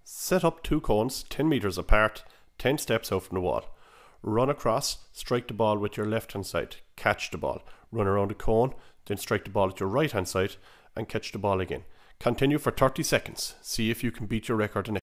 Set up 2 cones 10 meters apart, 10 steps out from the wall. Run across, strike the ball with your left hand side, catch the ball, run around the cone, then strike the ball with your right hand side and catch the ball again. Continue for 30 seconds. See if you can beat your record in